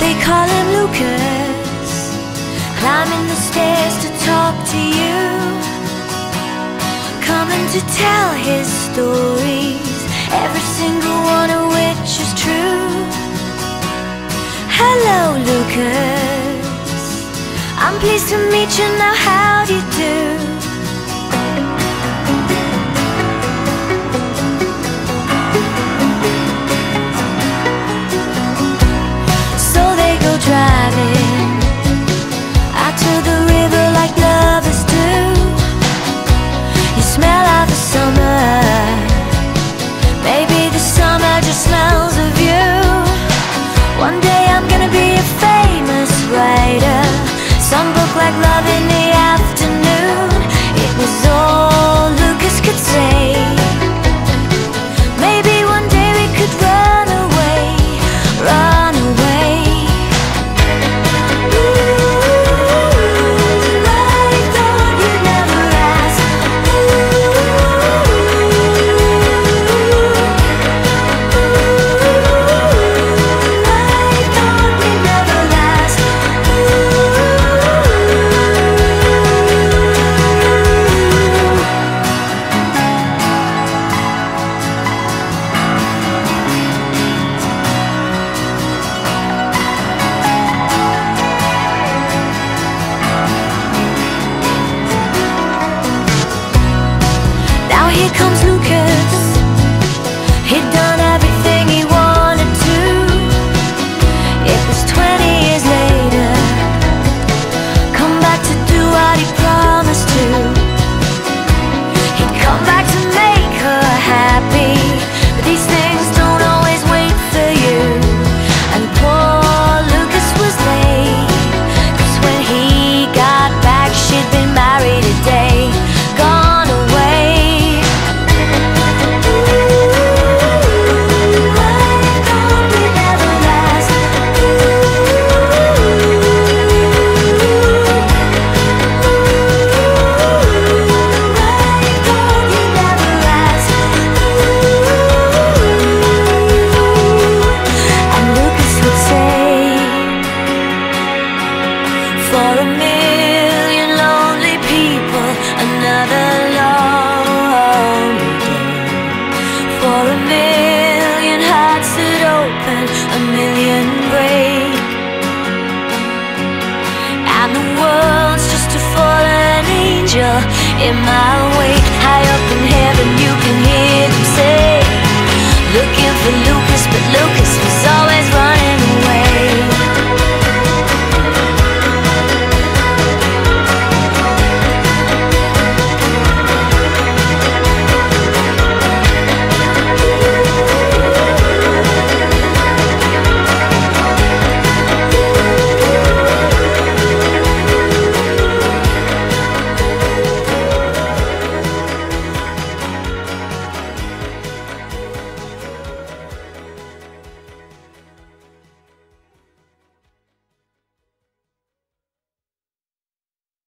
we call him Lukas, climbing the stairs to talk to you, coming to tell his stories, every single one of which is true. Hello Lukas, I'm pleased to meet you now, how do you do? Driving out to the river like lovers do. You smell of the summer, maybe the summer just smells of you. One day I'm gonna be a famous writer, some book like Love in the Afternoon. It was all Lukas could say. Maybe one day we could run away, run away. Here comes Lukas, he'd done everything he wanted to. It was 20 years later, come back to do what he promised to. He'd come back to make her happy, but these things don't always wait for you. And poor Lukas was late, 'cause when he got back she'd been married a day, gone away. For a million lonely people, another lonely day. For a million hearts that open, a million break. And the world's just a fallen angel in my way.